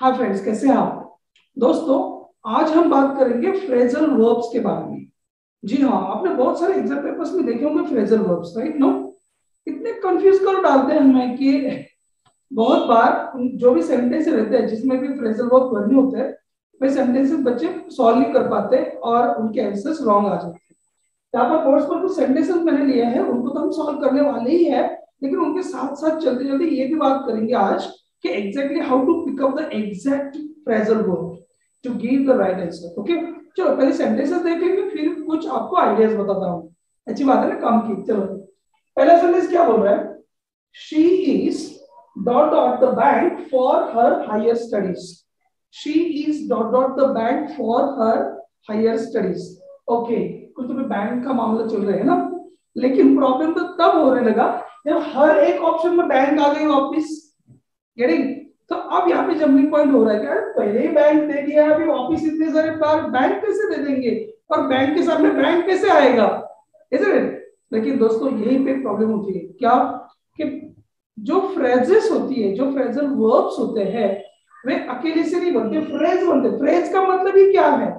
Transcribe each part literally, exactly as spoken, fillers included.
Hi friends, कैसे हैं आप। दोस्तों, आज हम बात करेंगे फ्रेजल वर्ब्स के बारे में। जी हाँ, आपने बहुत सारे एग्जाम पेपर्स में देखे होंगे फ्रेजल वर्ब्स, राइट? नो, इतने कंफ्यूज कर डालते हैं हमें कि बहुत बार जो भी सेंटेंस रहते हैं जिसमें भी फ्रेजल वर्ब बने होते हैं, वे सेंटेंसेस बच्चे सॉल्व नहीं कर पाते और उनके आंसर्स रॉन्ग आ जाते हैं। यहाँ पर कोर्स पर कुछ सेंटेंसेस मैंने लिए हैं, उनको तो हम सॉल्व करने वाले ही है, लेकिन उनके साथ साथ चलते चलते ये भी बात करेंगे आज कि exactly how to pick up the exact phrasal verb to give the right answer. Okay, चलो पहले सेंटेंसेस देखेंगे, फिर कुछ आपको आइडियाज बताता हूँ। अच्छी बात है ना, काम की। चलो पहला सेंटेंस क्या बोल रहा है? She is dot dot the bank for her higher studies. She is dot dot the bank for her higher studies. Okay, कुछ तो बैंक का मामला चल रहा है ना, लेकिन प्रॉब्लम तो तब होने लगा जब हर एक ऑप्शन में बैंक आ गई वापिस। गेटिंग? तो अब यहाँ पे जंपिंग पॉइंट हो रहा है कि यार पहले ही बैंक दे दिया, अभी वापिस इतने सारे बार बैंक कैसे दे देंगे, और बैंक के सामने बैंक कैसे आएगा, ऐसे? लेकिन दोस्तों यही पे प्रॉब्लम होती है क्या कि जो फ्रेजेस होती है, जो फ्रेजल वर्ब्स होते हैं, वे अकेले से नहीं बनते, फ्रेज बनते। फ्रेज का मतलब ही क्या है?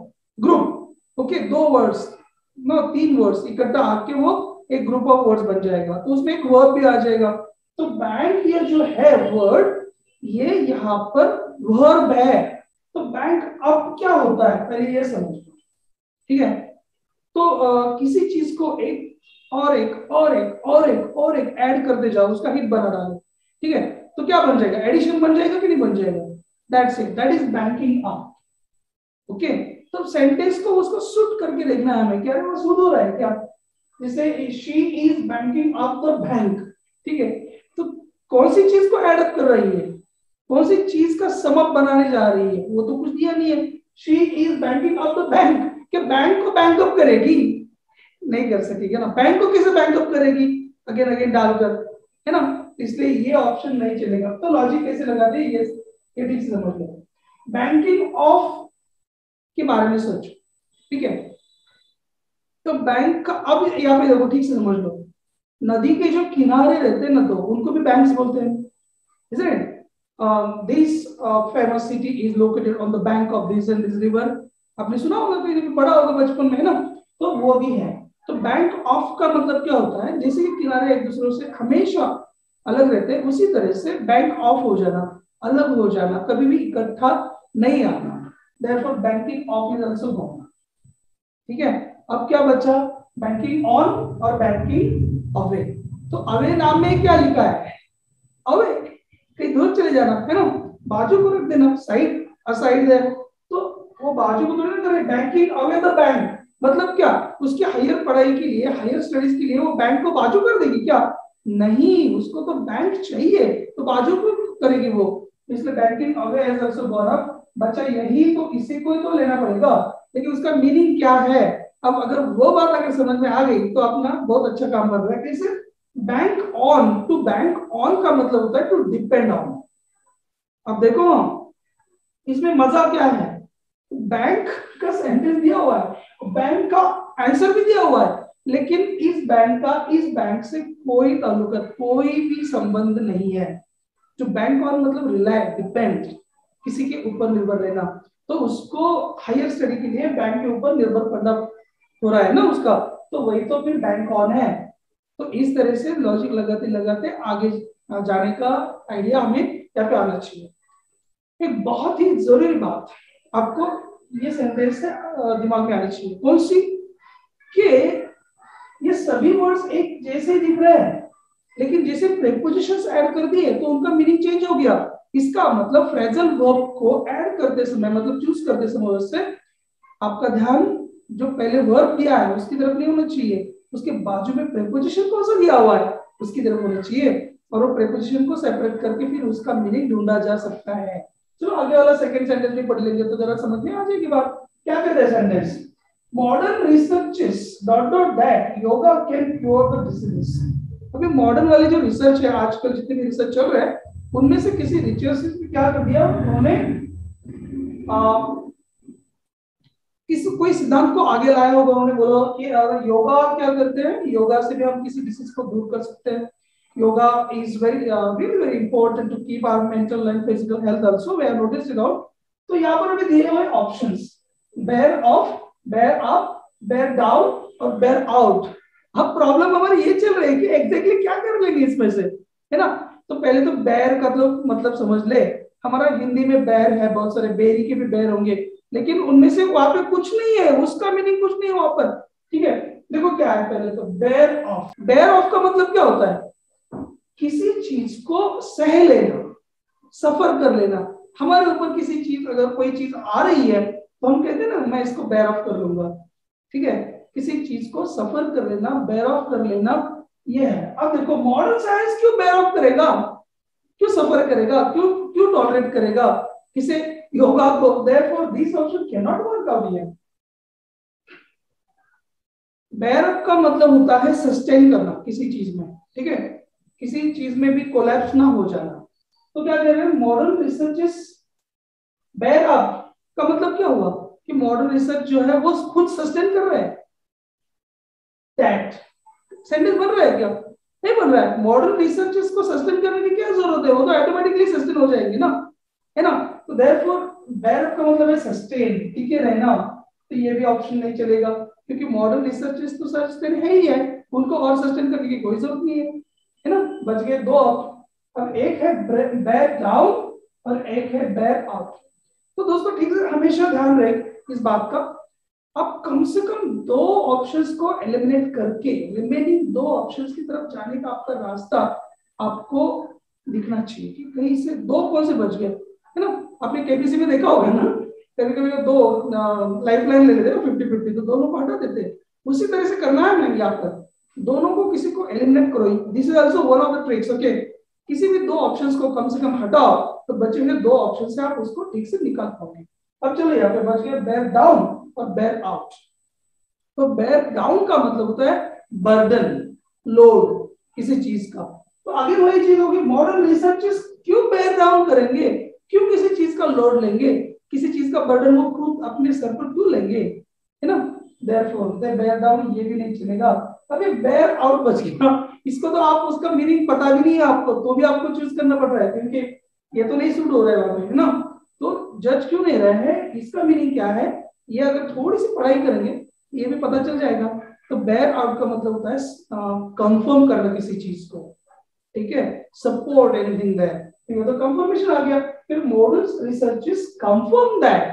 ग्रुप। ओके, दो वर्ड्स नो तीन वर्ड्स इकट्ठा आके वो एक ग्रुप ऑफ वर्ड्स बन जाएगा, तो उसमें एक वर्ब भी आ जाएगा। तो बैंक ये जो है वर्ड, ये यहाँ पर वर्ब है। तो बैंक अब क्या होता है पहले ये समझो, ठीक है? तो आ, किसी चीज को एक और एक और एक और एक और एक ऐड करते जाओ, उसका हिट बना डालो, ठीक है? तो क्या बन जाएगा? एडिशन बन जाएगा कि नहीं बन जाएगा? That's it, that is banking up. Okay, तो सेंटेंस को उसको सूट करके देखना है हमें, क्या वो सूट हो रहा है क्या? जैसे she is banking up the bank, ठीक है? तो कौन सी चीज को ऐड अप कर रही है, कौन सी चीज का सम अप बनाने जा रही है? वो तो कुछ दिया नहीं है। She is banking up the bank, क्या बैंक को बैंक अप करेगी? नहीं कर सकेगी ना। बैंक को कैसे बैंक अप करेगी? अगेन अगेन डालकर, है ना? इसलिए ये ऑप्शन नहीं चलेगा। तो लॉजिक कैसे लगाते हैं ये ये ठीक से समझ लो। बैंकिंग ऑफ के बारे में सोचो, ठीक है? तो बैंक का, अब यहाँ पे देखो, ठीक से समझ लो, नदी के जो किनारे रहते हैं ना, तो उनको भी बैंक्स बोलते हैं, isn't it? Uh, this uh, famous city is located on the bank of this and this river. आपने सुना होगा, कहीं पढ़ा होगा बचपन में, है ना? तो वो भी है। तो बैंक ऑफ का मतलब क्या होता है? जैसे कि किनारे एक दूसरे से हमेशा अलग रहते हैं, उसी तरह से बैंक ऑफ हो जाना, अलग हो जाना, कभी भी इकट्ठा नहीं आना। Therefore, banking off is also gone. ठीक है? अब क्या बचा? बैंकिंग ऑन और बैंकिंग अवे। तो अवे नाम में क्या लिखा है? अवे, कहीं दूर चले जाना, है ना? बाजू को रख देना, साइड असाइड है, तो वो बाजू को थोड़ी ना करे। बैंकिंग अवे द बैंक मतलब क्या? उसकी हायर पढ़ाई के लिए, हायर स्टडीज के लिए वो बैंक को बाजू कर देगी क्या? नहीं, उसको तो बैंक चाहिए, तो बाजू को करेगी वो। इसलिए banking away has also gone up. बच्चा यही तो, इसी को तो लेना पड़ेगा, लेकिन उसका मीनिंग क्या है? अब अगर वो बात अगर समझ में आ गई तो अपना बहुत अच्छा काम कर रहा है। कैसे? Bank on, to bank on का मतलब होता है टू डिपेंड ऑन। अब देखो इसमें मजा क्या है, बैंक का सेंटेंस दिया हुआ है, बैंक का आंसर भी दिया हुआ है, लेकिन इस बैंक का इस बैंक से कोई ताल्लुक, कोई भी संबंध नहीं है। जो बैंक ऑन मतलब रिलाय, डिपेंड, किसी के ऊपर निर्भर रहना, तो उसको हायर स्टडी के लिए बैंक के ऊपर निर्भर करना हो रहा है ना उसका, तो वही तो फिर बैंक ऑन है। तो इस तरह से लॉजिक लगाते लगाते आगे जाने का आइडिया हमें यहाँ पे आना चाहिए। एक बहुत ही जरूरी बात आपको ये सेंटेंस से दिमाग में आनी चाहिए। कौन सी? कि ये सभी वर्ड्स एक जैसे दिख रहे हैं, लेकिन जैसे प्रीपोजिशंस ऐड कर दिए तो उनका मीनिंग चेंज हो गया। इसका मतलब फ्रेजल वर्ब को ऐड करते समय, मतलब चूज करते समय से आपका ध्यान जो पहले वर्ब दिया है उसकी तरफ नहीं होना चाहिए, उसके बाजू में प्रीपोजिशन कौन सा दिया हुआ है उसकी तरफ होना चाहिए, और वो प्रीपोजिशन को सेपरेट करके फिर उसका मीनिंग ढूंढा जा सकता है। चलो आगे वाला सेकंड सेंटेंस भी पढ़ लेंगे तो जरा समझ में आ जाएगी बात। क्या कहते हैं sentence? Modern researches dot dot that yoga can cure the diseases. अभी मॉडर्न वाले जो रिसर्च है, आजकल जितने भी रिसर्च चल रहे हैं, उनमें से किसी रिसर्च ने क्या कर दिया, उन्होंने किसी कोई सिद्धांत को आगे लाया होगा। उन्होंने बोला कि योगा क्या करते हैं, योगा से भी हम किसी डिसीज को दूर कर सकते हैं, yoga is very uh, really very important to keep our mental and physical health also. We have noticed it all. तो यहाँ पर अभी दिए हुए options, bear off, bear up, bear down और bear out. अब प्रॉब्लम हमारी ये चल रही है कि एग्जैक्टली क्या कर लेंगे इसमें से, है ना? तो पहले तो bear का तो मतलब समझ ले, हमारा हिंदी में bear है, बहुत सारे बेरी के भी bear होंगे, लेकिन उनमें से वहां पे कुछ नहीं है, उसका मीनिंग कुछ नहीं है वहां पर, ठीक है? देखो क्या है, पहले तो bear off. bear off का मतलब क्या होता है? किसी चीज को सह लेना, सफर कर लेना. हमारे ऊपर किसी चीज, अगर कोई चीज आ रही है तो हम कहते हैं ना मैं इसको बेयर ऑफ कर लूंगा, ठीक है? किसी चीज को सफर कर लेना, बेयर ऑफ कर लेना, ये है. अब देखो मॉडर्न साइंस क्यों बेयर ऑफ करेगा, क्यों सफर करेगा, क्यों क्यों टॉलरेट करेगा किसे, योगा को? Therefore this option can not work out here. Bear off का मतलब होता है सस्टेन करना किसी चीज में, ठीक है? किसी चीज में भी कोलैप्स ना हो जाना. तो क्या कह रहे हैं, मॉडर्न रिसर्चेस बेयर अप का मतलब क्या हुआ कि मॉडर्न रिसर्च जो है वो खुद सस्टेन कर रहे हैं. दैट सेंटेंस बन रहा है क्या? नहीं बन रहा है. मॉडर्न रिसर्चेस को सस्टेन करने की क्या जरूरत है, वो तो ऑटोमेटिकली सस्टेन हो जाएंगे ना, है ना? तो देयरफॉर बेयर अप का मतलब है सस्टेन, टिके रहना. तो ये भी ऑप्शन नहीं चलेगा क्योंकि मॉडर्न रिसर्चेस तो सस्टेन है ही है, उनको और सस्टेन करने की कोई जरूरत नहीं है, है ना? बच गए दो ऑप्शन. अब एक है बेयर डाउन और एक है बेयर आउट. तो दोस्तों ठीक से हमेशा ध्यान रहे इस बात का, आप कम से कम दो ऑप्शंस को एलिमिनेट करके रिमेनिंग दो ऑप्शंस की तरफ जाने का आपका रास्ता आपको दिखना चाहिए कि कहीं से दो कौन से बच गए, है ना? आपने केबीसी में देखा होगा ना, कभी कभी दो लाइफ लाइन ले लेते हैं फिफ्टी फिफ्टी, तो दोनों को हटा देते हैं. उसी तरह से करना है मैंने यहाँ पर, दोनों को किसी को एलिमिनेट करो. This is also one of the tricks. Okay, किसी भी दो ऑप्शंस को कम से कम हटाओ तो बचे हुए दो ऑप्शन से आप उसको ठीक से निकाल पाओगे. अब चलो यहाँ पे बच गया बेयर डाउन और बेयर आउट. तो बेयर डाउन का मतलब होता है बर्डन, लोड किसी चीज का. तो आगे वही चीज होगी, मॉडर्न रिसर्चेस क्यों बेयर डाउन करेंगे, क्यों किसी चीज का लोड लेंगे, किसी चीज का बर्डन वो खुद अपने सर पर क्यों लेंगे, है ना? देयरफॉर दे बेयर डाउन ये भी नहीं चलेगा. अभी बेयर आउट बच गया, इसको तो आप उसका मीनिंग पता भी नहीं है आपको, तो भी आपको चूज करना पड़ रहा है क्योंकि ये तो नहीं सूट हो रहा है वहां पे, है ना? तो जज क्यों नहीं रहे हैं, इसका मीनिंग क्या है, ये अगर थोड़ी सी पढ़ाई करेंगे ये भी पता चल जाएगा. तो बेयर आउट का मतलब होता है कंफर्म करना किसी चीज को, ठीक है? सपोर्ट एनीथिंग दैट, ये तो कंफर्मेशन आ गया. फिर मॉडर्न रिसर्चेस कंफर्म दैट,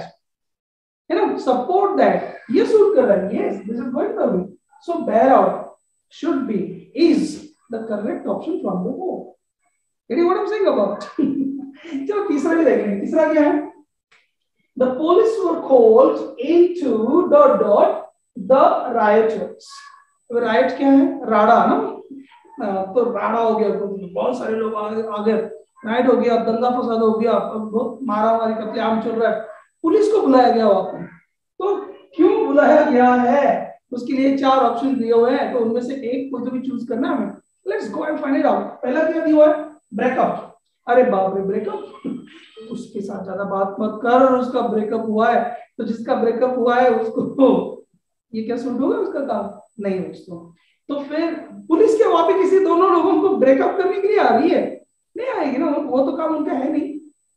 है ना, सपोर्ट दैट, ये सूट कर रहा है. Yes, this is going to be. So bear out should be is the correct option from the board. Getting what I'm saying about? चलो तीसरा भी देखेंगे. तीसरा क्या है? The police were called into dot dot the rioters. तो riot क्या है? राड़ा ना, तो राड़ा हो गया, तो बहुत सारे लोग आ गए, राइट हो गया, दंगा फसाद हो गया, बहुत मारा मारी कत्लेआम चल रहा है. पुलिस को बुलाया गया वहां पर. तो क्यों बुलाया गया है उसके लिए चार ऑप्शन दिए हुए हैं, तो उनमें से एक को तो भी चूज करना है हमें. Let's go and find it out. पहला क्या दिया हुआ है? ब्रेकअप. अरे बाप रे, ब्रेकअप, उसके साथ ज्यादा बात मत कर, उसका ब्रेकअप हुआ है. तो जिसका ब्रेकअप हुआ है उसको ये क्या सूट होगा, उसका काम नहीं दोस्तों. तो फिर पुलिस के वहां पे किसी दोनों लोगों को ब्रेकअप करने के लिए आ रही है? नहीं आएगी ना, वो तो काम उनका है नहीं,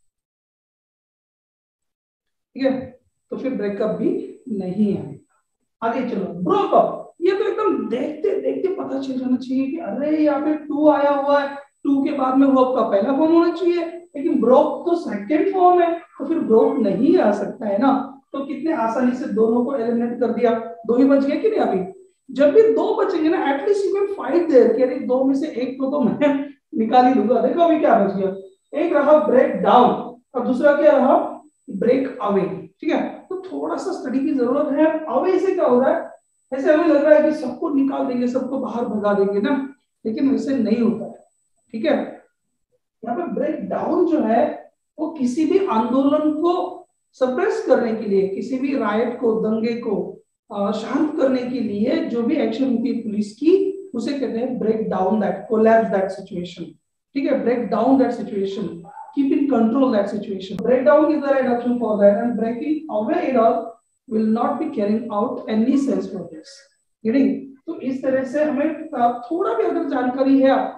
ठीक है? तो फिर ब्रेकअप भी नहीं है. आगे चलो, ब्रोकअप. ये तो एकदम देखते देखते पता चल जाना चाहिए कि अरे यहाँ पे टू आया हुआ है, टू के बाद में वर्ब का पहला फॉर्म होना चाहिए, लेकिन ब्रोक तो सेकंड फॉर्म है, तो फिर ब्रोक नहीं आ सकता है ना. तो कितने आसानी से दोनों को एलिमिनेट कर दिया, दो ही बच गए कि नहीं. अभी जब भी दो बचेंगे ना, at least you can fight there कि अरे दो में से एक को तो मैं निकाल ही लूंगा. देखो अभी क्या बच गया, एक रहा ब्रेक डाउन और दूसरा क्या रहा, ब्रेक अवे, ठीक है? तो थोड़ा सा स्टडी की जरूरत है. अवे से क्या हो रहा है, ऐसे हमें लग रहा है कि सबको निकाल देंगे, सबको बाहर भगा देंगे ना, लेकिन वैसे नहीं होता है, ठीक है? यहाँ पे ब्रेक डाउन जो है वो किसी भी आंदोलन को सप्रेस करने के लिए, किसी भी राइट को, दंगे को शांत करने के लिए जो भी एक्शन होती है पुलिस की, उसे कहते हैं break down that, collapse that situation, ठीक है? Break down that situation, keep in control that situation. Breakdown is the right option for that, and breaking away it all will not be carrying out any sense for this. Getting? तो इस तरह से हमें थोड़ा भी अगर जानकारी है आपको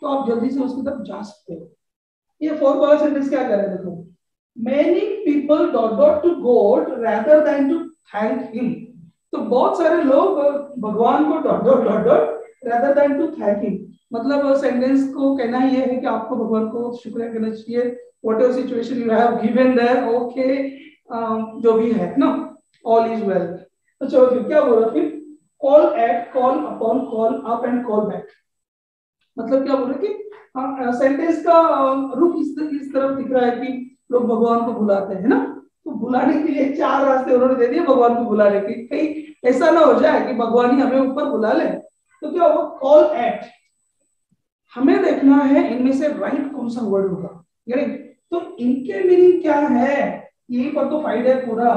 तो आप जल्दी से उसकी तरफ जा सकते हो। ये फोर्थ वाला सेंटेंस क्या कर रहे हैं देखो, many people dot dot to God rather than to thank him. तो बहुत सारे लोग भगवान को dot dot dot dot rather than to thank him, मतलब सेंटेंस को कहना ये है कि आपको भगवान को शुक्रिया करना चाहिए whatever situation you have given there, okay जो भी है ना, ऑल इज वेल। तो चलो फिर क्या बोल रहा फिर, call at, call upon, call up and call back. मतलब क्या बोल रहे कि सेंटेंस का रुख इस, इस तरफ दिख रहा है कि लोग भगवान को बुलाते हैं ना, तो बुलाने के लिए चार रास्ते उन्होंने दे दिए भगवान को बुलाने के, कहीं ऐसा ना हो जाए कि भगवान ही हमें ऊपर बुला ले। तो क्या होगा, कॉल एट, हमें देखना है इनमें से राइट कौन सा वर्ड होगा, तो इनके मीनिंग क्या है यही पर तो फाइंड है पूरा।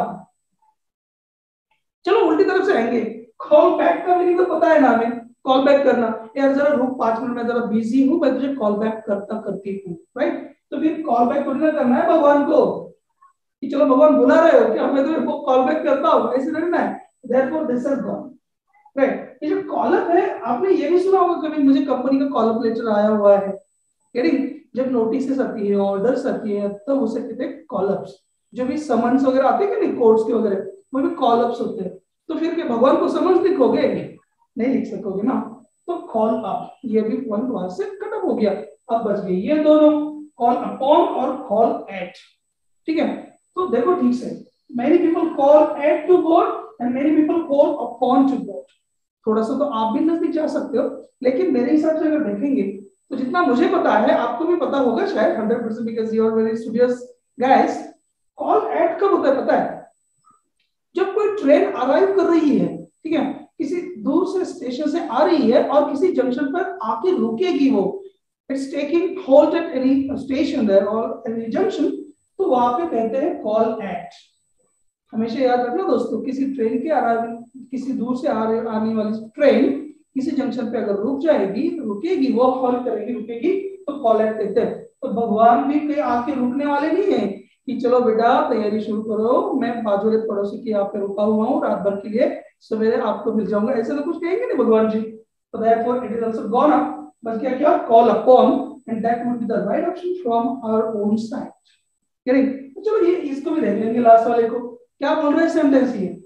चलो उल्टी तरफ से आएंगे, कॉल बैक का मीनिंग तो पता है ना हमें, कॉल बैक करना, यार जरा रुक पांच मिनट में जरा बिजी हूं मैं तुझे कॉल बैक करता करती हूँ, राइट। तो फिर कॉल बैक थोड़ी ना करना है भगवान को कि चलो भगवान बुला रहे हो क्या मैं तुम्हें कॉल बैक करता हूँ, ऐसे करना है। Therefore this is gone, right. ये जो कॉलअप है आपने ये भी सुना होगा कभी, मुझे कंपनी का कॉलअप लेटर आया हुआ है, जब नोटिस आती है, ऑर्डर्स आती है, तब तो उसे कहते हैं कॉलअप्स। जो भी समन्स वगैरह आते हैं कि नहीं कोर्ट्स के वगैरह, वो भी कॉलअप्स होते हैं। तो फिर क्या भगवान को समन्स लिखोगे, नहीं लिख सकोगे ना, तो कॉल अप, ये भी पॉइंट वहां से कट अप हो गया। अब बच गए ये दोनों, कॉल अपॉन और कॉल एट, ठीक है। तो देखो ठीक से, many people call at to God and many people call upon to God. थोड़ा सा तो आप भी नजदीक जा सकते हो, लेकिन मेरे हिसाब से अगर देखेंगे तो जितना मुझे पता है आपको भी पता होगा शायद hundred percent, because you are very studious guys. Call at कब होता है पता है, जब कोई ट्रेन अराइव कर रही है, ठीक है, किसी दूर से स्टेशन से आ रही है और किसी जंक्शन पर आके रुकेगी, वो it's taking halt at any station there और एनी जंक्शन, तो वहां पे कहते हैं कॉल एट। हमेशा याद रखना दोस्तों, किसी ट्रेन के अराइव, किसी दूर से आ रहे आने वाली ट्रेन किसी जंक्शन पे अगर रुक जाएगी, रुकेगी, वो कॉल करेगी, रुकेगी, तो कॉल एट कहते हैं। तो भगवान भी कहीं आके रुकने वाले नहीं है कि चलो बेटा तैयारी शुरू करो, मैं बाजू के पड़ोसी के यहाँ पे रुका हुआ हूँ रात भर के लिए, सवेरे आपको मिल जाऊंगा, ऐसा तो कुछ कहेंगे नहीं भगवान जी। तो therefore it is also gone up, बस क्या क्या call upon and that would be the right option from our own side, करें। तो चलो ये इसको भी देख लेंगे, लास्ट वाले को क्या बोल रहे हैं सेंटेंस ये,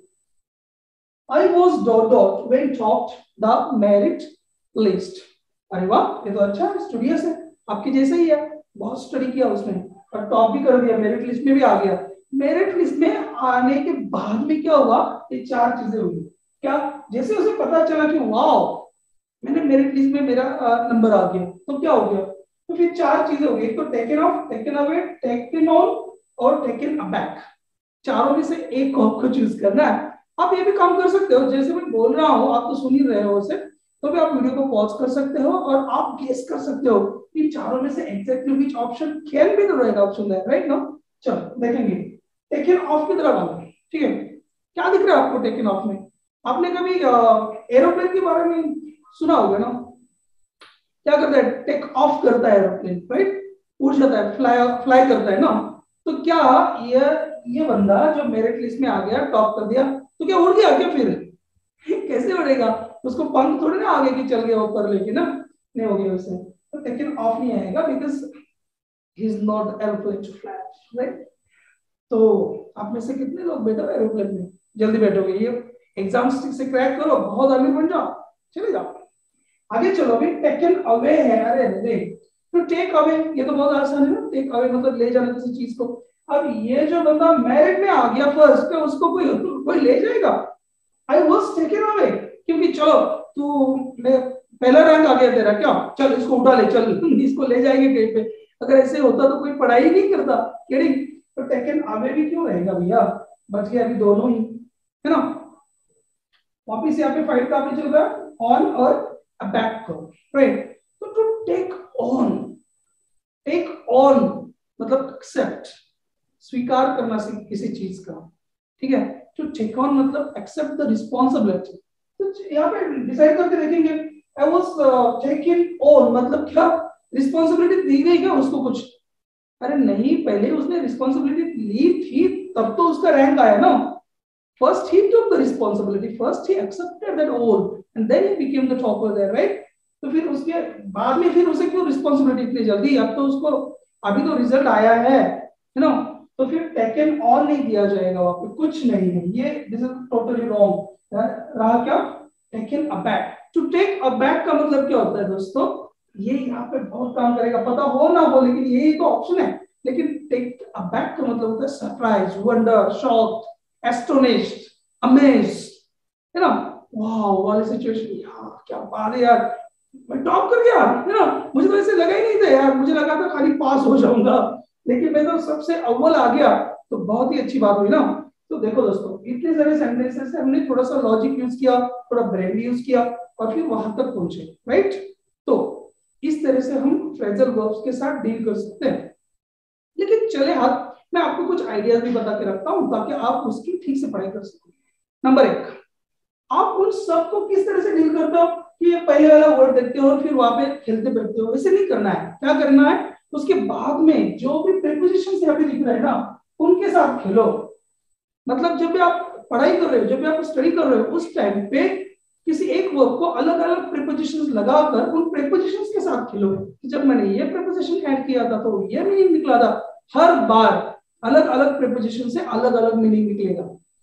I was dot dot when topped the merit list। अरे वाह, ये तो अच्छा है, स्टूडियस है, आपकी जैसे ही है, बहुत स्टडी किया उसने और टॉप भी कर दिया, मेरिट लिस्ट में भी आ गया। मेरिट लिस्ट में आने के बाद में क्या हुआ, ये चार चीजें हुई। क्या, जैसे उसे पता चला कि वाओ मैंने मेरिट लिस्ट में मेरा नंबर आ गया, तो क्या हो गया, तो फिर चार चीजें हो गई, तो taken off, taken away, taken on और टेकन अबैक। चारों में से एक को आपको चूज करना है। आप ये भी काम कर सकते हो, जैसे मैं बोल रहा हूँ आप तो सुन ही रहे हो उसे, तो भी आप वीडियो को पॉज कर सकते हो और आप गेस कर सकते हो कि चारों में से exactly which option can be the right option है, राइट नो। चलो देखेंगे, टेकन ऑफ की तरफ आना, ठीक है। क्या दिख रहा है आपको टेकन ऑफ में, आपने कभी एरोप्लेन के बारे में सुना होगा ना, क्या करता है, टेक ऑफ करता है एरोप्लेन, राइट, उड़ जाता है, फ्लाई फ्लाई करता है ना। तो क्या ये ये बंदा जो मेरिट लिस्ट में आ गया, टॉप कर दिया, तो क्या उड़ गया क्या, फिर कैसे उड़ेगा, उसको पंख थोड़ी ना आगे की चल गया ऊपर लेके ना, नहीं हो गया उसे, तो टेकन ऑफ नहीं आएगा because he is not aeroplane to fly, right. तो आप में से कितने लोग बैठे हो एरोप्लेन में, जल्दी बैठोगे, ये एग्जाम से क्रैक करो, बहुत आगे बन जाओ, चले जाओ आगे। चलो अभी टेकन अवे है, अरे अरे तो टेक अवे ये तो बहुत आसान है ना, टेक अवे मतलब ले जाना किसी चीज को। अब ये जो बंदा मेरिट में आ गया फर्स्ट पे, उसको कोई कोई ले जाएगा, आई वाज टेकन अवे, क्योंकि चलो तू पहला रैंक आ गया तेरा, क्या चल इसको उठा ले, चल इसको ले जाएंगे कहीं पे। अगर ऐसे होता तो कोई पढ़ाई नहीं करता, केड़ी, तो टेकन अवे भी क्यों रहेगा भैया, बच गया अभी दोनों ही, है ना। वापिस यहाँ पे फाइट का चल रहा है, ऑन और बैक को, राइट। तो to take on, take on मतलब एक्सेप्ट, स्वीकार करना किसी चीज का, ठीक है। टू टेक ऑन मतलब एक्सेप्ट द रिस्पॉन्सिबिलिटी। तो यहाँ पे डिसाइड करके देखेंगे, आई वाज टेकन ऑन मतलब क्या, रिस्पॉन्सिबिलिटी दी गई क्या उसको कुछ, अरे नहीं, पहले उसने रिस्पॉन्सिबिलिटी ली थी तब तो उसका रैंक आया ना। First he took the responsibility, first he accepted that role and then he became the topper there, right? तो फिर उसके बाद में फिर उसे क्यों रिस्पॉन्सिबिलिटी इतनी जल्दी? अब तो उसको अभी तो रिजल्ट आया है है ना, तो फिर टेकन ऑन नहीं दिया जाएगा वहां पे, कुछ नहीं है ये, दिस इज टोटली रॉन्ग। रहा क्या? Taken aback. To take aback का मतलब क्या होता है दोस्तों? ये यहाँ पे बहुत काम करेगा, पता हो ना हो, लेकिन यही तो ऑप्शन है। लेकिन टेक अबैक का मतलब होता है surprise, wonder, shocked, astonished, amazed, है ना, वाओ वाली सिचुएशन। यार क्या बात है यार, मैं टॉप कर गया, है ना, मुझे तो ऐसे लगा ही नहीं था यार, मुझे लगा था खाली पास हो जाऊंगा, लेकिन मैं तो सबसे अव्वल आ गया, तो बहुत ही अच्छी बात हुई ना। तो देखो दोस्तों, इतने सारे सेंटेंसेस से हमने थोड़ा सा लॉजिक यूज किया, थोड़ा ब्रेन भी यूज किया, और फिर वहां तक पहुंचे, राइट। तो इस तरह से हम फ्रेजल वर्ब्स के साथ डील कर सकते हैं। लेकिन चले हाथ, मैं आपको कुछ आइडियाज भी बता के रखता हूं ताकि आप उसकी ठीक से पढ़ाई कर सकें। नंबर एक, आप उन सबको किस तरह से डील करते हो कि ये पहले वाला वर्ड देखते हो और फिर वहां पे खेलते बैठते हो? ऐसे नहीं करना है। क्या करना है? उसके बाद में जो भी प्रीपोजिशंस यहाँ पे दिख रहे हैं ना, उनके साथ खेलो। मतलब जब भी आप पढ़ाई कर रहे हो, जब भी आप स्टडी कर रहे हो, उस टाइम पे किसी एक वर्ब को अलग अलग प्रीपोजिशंस लगाकर उन प्रीपोजिशंस के साथ खेलो। जब मैंने ये प्रीपोजिशन ऐड किया था तो ये मीनिंग निकला था। हर बार अलग अलग प्रीपोजिशन से अलग अलग मीनिंग निकलेगा।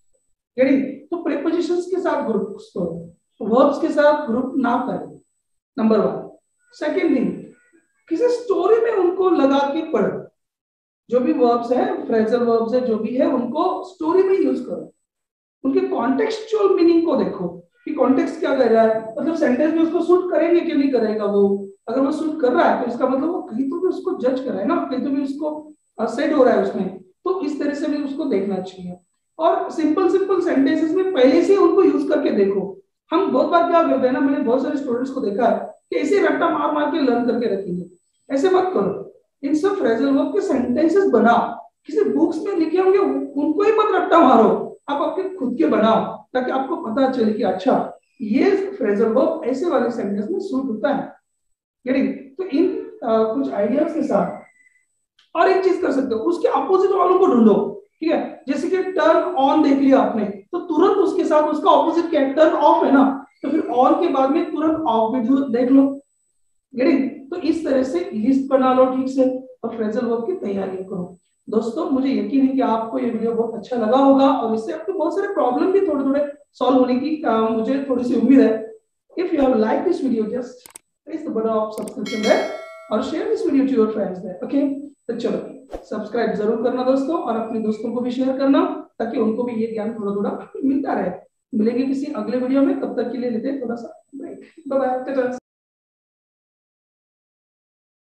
तो प्रीपोजिशंस के साथ ग्रुप करो, वर्ब्स के साथ ग्रुप ना करें, नंबर वन। सेकेंड थिंग, किसी स्टोरी में उनको लगा के पढ़ो। जो भी वर्ब्स है, फ्रेजल वर्ब्स है, जो भी है, उनको स्टोरी में यूज करो। उनके कॉन्टेक्सचुअल मीनिंग को देखो कि कॉन्टेक्स्ट क्या कर रहा है, मतलब सेंटेंस में उसको सूट करेंगे कि नहीं करेगा। वो अगर वो सूट कर रहा है तो इसका मतलब वो कहीं तो भी उसको जज कर रहा है ना, कहीं तो भी उसको सेट हो रहा है उसमें, तो इस तरह से भी उसको देखना चाहिए। और सिंपल सिंपल सेंटेंसेस में पहले से उनको यूज करके देखो। हम बहुत बार क्या करते हैं ना, मैंने बहुत सारे स्टूडेंट्स को देखा है कि ऐसे रट्टा मार मार के लर्न करके रखेंगे। ऐसे मत करो। इन सब फ्रेजल वर्ब के सेंटेंसेस बनाओ, किसी बुक्स में लिखे होंगे उनको ही मत रट्टा मारो, आप अपने खुद के बनाओ, ताकि आपको पता चले कि अच्छा ये फ्रेजल वर्ब ऐसे वाले सेंटेंस में सूट होता है। गेटिंग? तो इन आ, कुछ आइडियाज के साथ और एक चीज कर सकते हो, उसके अपोजिट वालों को ढूंढो। ठीक है, जैसे कि टर्न ऑन देख लिया आपने, तो तुरंत उसके साथ उसका ऑपोजिट क्या है? टर्न ऑफ है ना, तो फिर ऑन के बाद में तुरंत ऑफ भी देख लो। गेटिंग? तो इस तरह से लिस्ट बना लो ठीक से, और फ्रेजल वर्ब की तैयारी करो। दोस्तों मुझे यकीन है कि आपको ये वीडियो बहुत अच्छा लगा होगा, और इससे आपको बहुत सारे प्रॉब्लम भी थोड़े थोड़े सॉल्व होने की आ, मुझे थोड़ी सी उम्मीद है। If you have like this video, just press the button of subscription there और share this video to your friends there. Okay, तो चलो सब्सक्राइब जरूर करना दोस्तों, और अपने दोस्तों को भी शेयर करना, ताकि उनको भी ये ज्ञान थोड़ा थोड़ा मिलता रहे। मिलेंगे किसी अगले वीडियो में, तब तक के लिए लेते हैं थोड़ा सा ब्रेक। Bye bye.